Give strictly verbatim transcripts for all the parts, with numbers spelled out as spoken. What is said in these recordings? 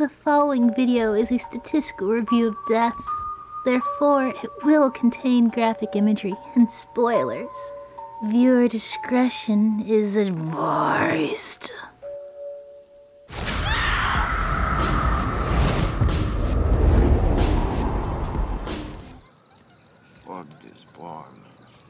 The following video is a statistical review of deaths. Therefore, it will contain graphic imagery and spoilers. Viewer discretion is advised. Fuck this bar, man.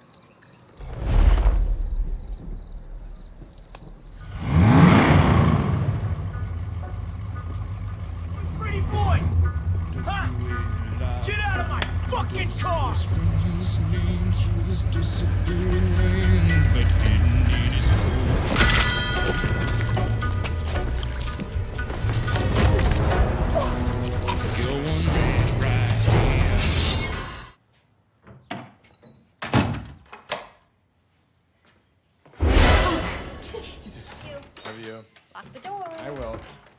Pretty boy! Huh? Get out of my fucking car! Jesus. Love you. Lock the door. I will.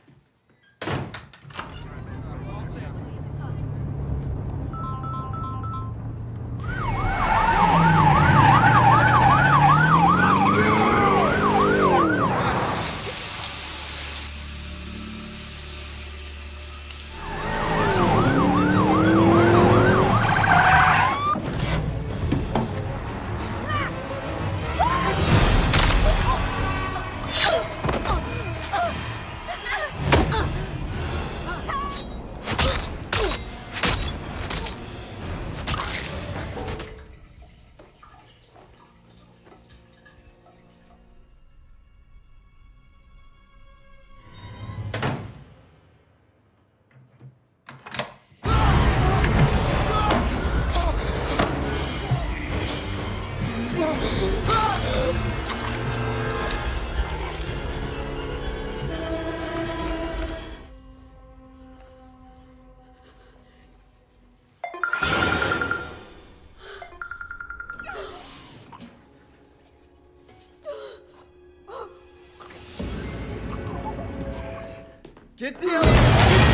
Get the other.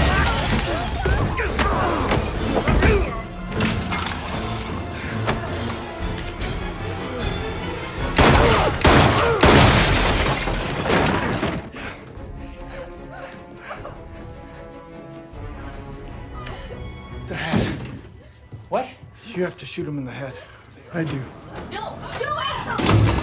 The head. What? You have to shoot him in the head. I do. No, do it!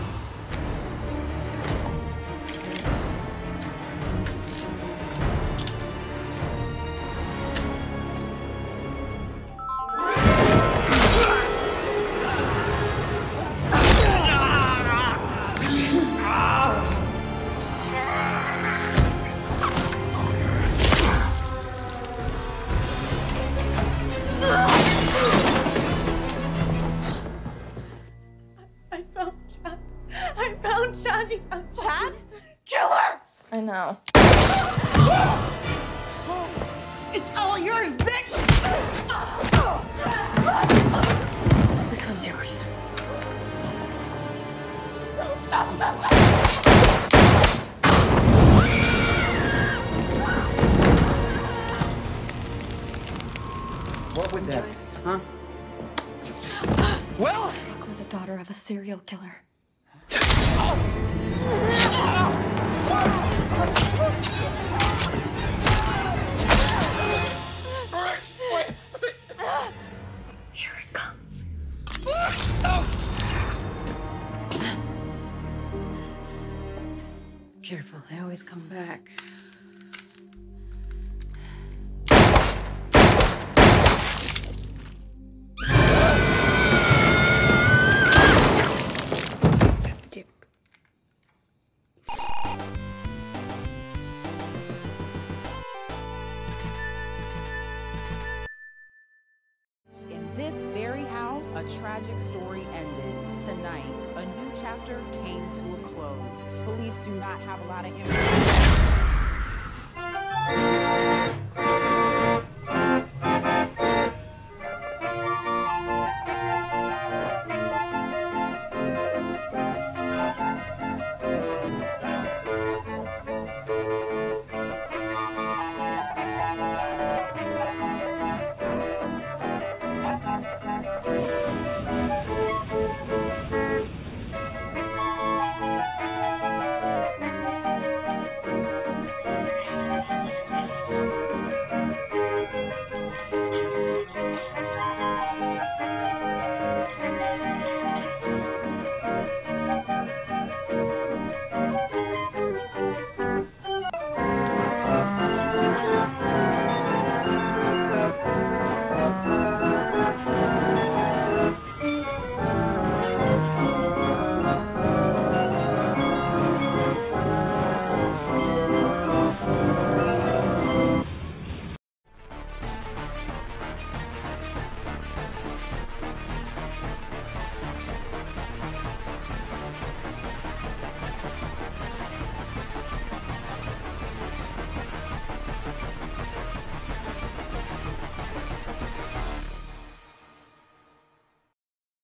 I found Chad. I found Chad. He's outside. Chad? Killer! I know. It's all yours, bitch! This one's yours. What would that be, huh? Well, Fuck with the daughter of a serial killer. Here it comes. Careful, they always come back. Dick. In this very house, a tragic story ended. Tonight, a new chapter came to a close. Police do not have a lot of information.